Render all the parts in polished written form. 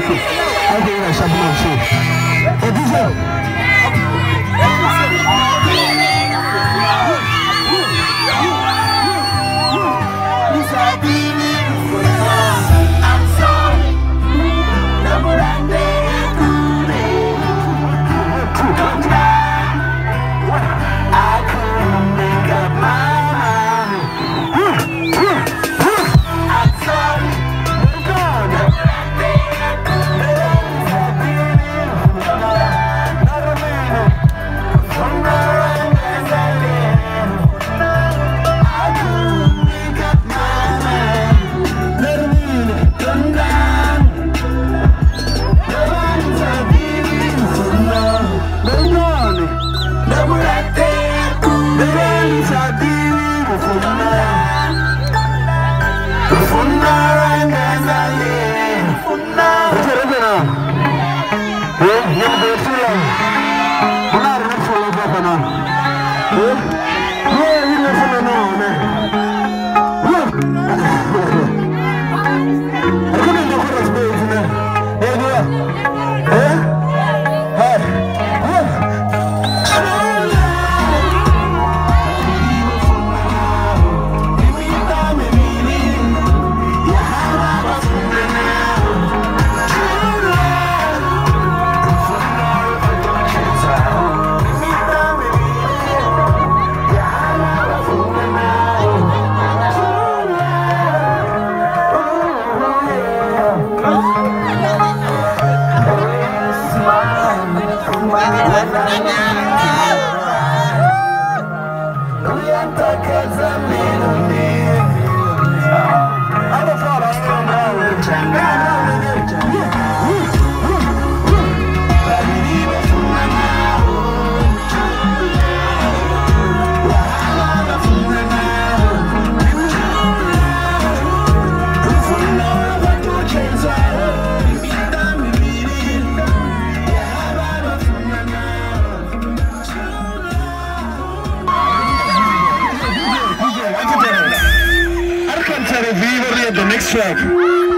The next track. The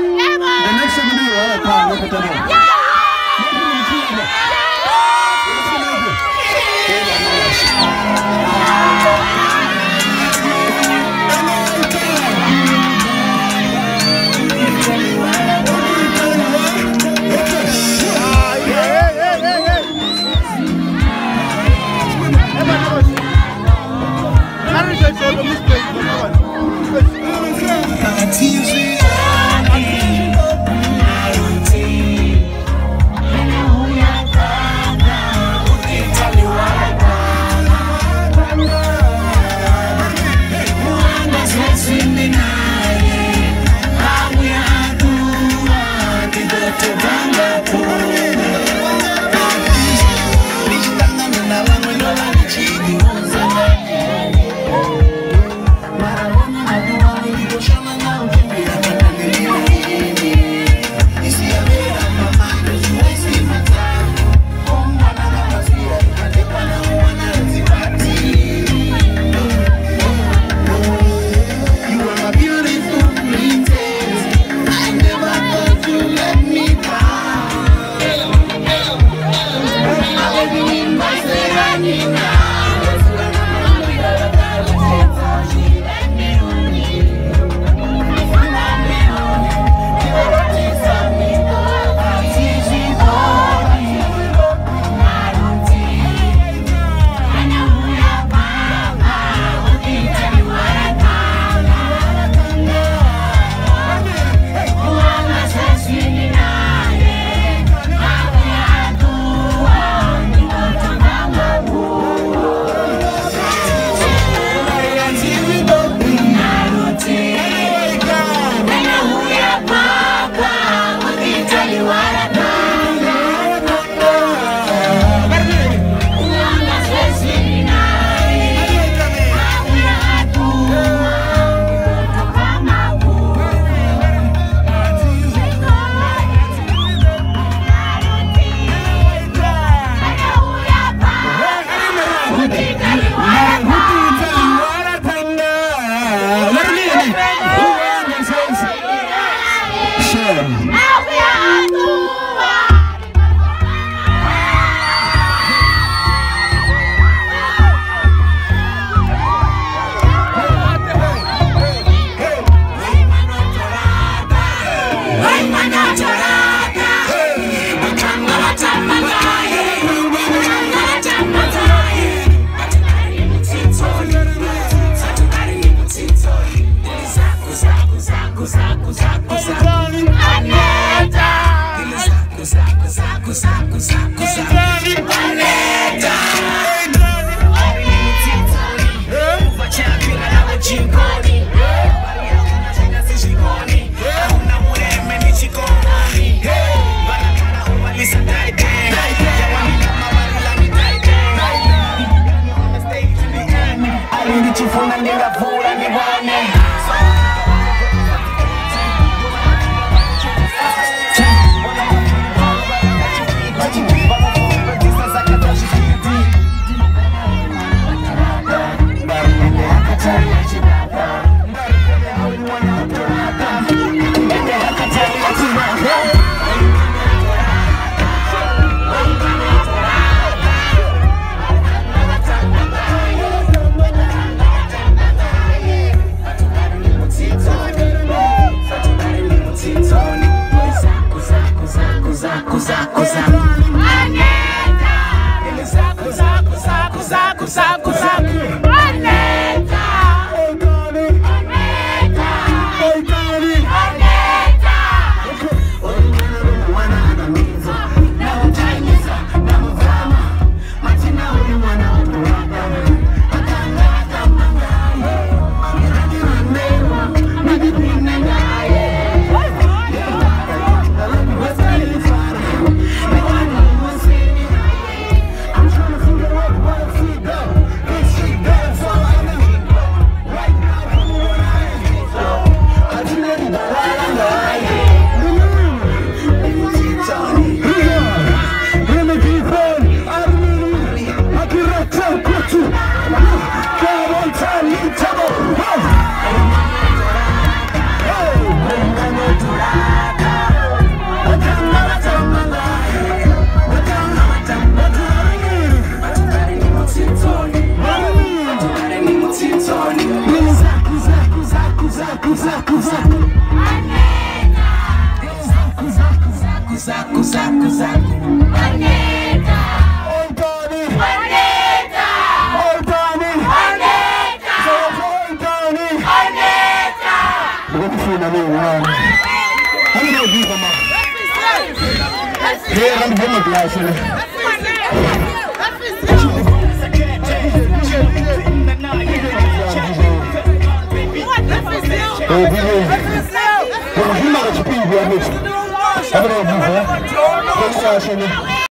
next track will be zaku zaku zaku zaku Aneta ile zaku zaku zaku zaku zaku zaku Aneta ari mutitoni uva chakira na chingoni bari hakuna chenga sishikoni hakuna mureme ni chikoni barakana umalisa daide jawani kama walila ni daide on the stage to the end ali nichifuna ningavura niwane zaku zaku Aneta ile zaku zaku zaku zaku zaku zaku Aneta Aneta Aneta wana na mizo na utaimiza na mvama matina uli mwana utuwaka atanga tamanga miradi mamewa madipine ngaye zaku zaku Aneta zaku zaku zaku zaku zaku zaku Aneta Tondani Aneta Tondani Aneta Tondani Aneta ukufuna mwana hano diva ma hey ram homa glass Oh, Vizzy. Vamos lá,